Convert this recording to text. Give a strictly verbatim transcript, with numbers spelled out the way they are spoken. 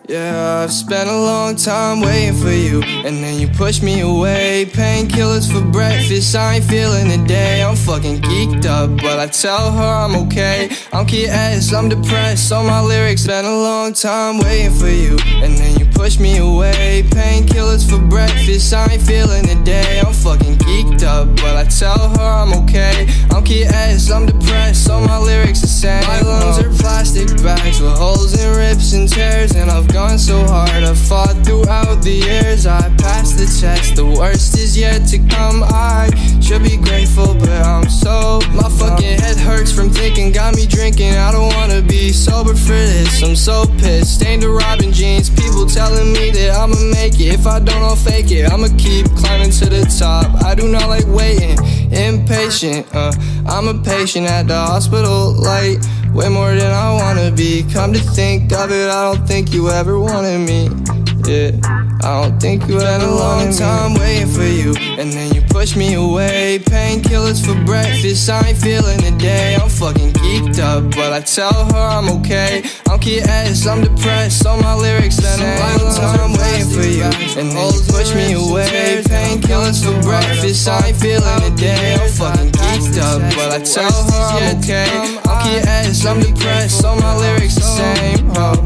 Yeah, I've spent a long time waiting for you, and then you push me away. Painkillers for breakfast, I ain't feeling today. I'm fucking geeked up, but I tell her I'm okay. I'm Key S, I'm depressed, so my lyrics. Spent a long time waiting for you, and then you push me away. Painkillers for breakfast, I ain't feeling today. I'm fucking geeked up, but I tell her I'm okay. I'm Key S, I'm depressed, so my lyrics the same. My lungs are plastic bags with holes and rips and tears, and I've gone so hard, I fought throughout the years. I passed the test, the worst is yet to come. I should be grateful, but I'm so. My fucking head hurts from thinking, got me drinking. I don't wanna be sober for this, I'm so pissed. Stained to Robin jeans, people telling me that I'ma make it. If I don't, I'll fake it. I'ma keep climbing to the top, I do not like waiting. Impatient, uh, I'm a patient at the hospital, like way more than I wanna be. Come to think of it, I don't think you ever wanted me. Yeah, I don't think you ever wanted me. Spent a long time waiting for you, and then you push me away. Painkillers for breakfast, I ain't feeling today. I'm fucking geeked up, but I tell her I'm okay. I'm Key S, I'm depressed, so my lyrics. Spent a long time waiting for you, and then you push me away. Painkillers for breakfast, I ain't feeling today. I'm fucking geeked up, but I tell her I'm okay. I'm Key S, I'm depressed, so my lyrics the same. Oh.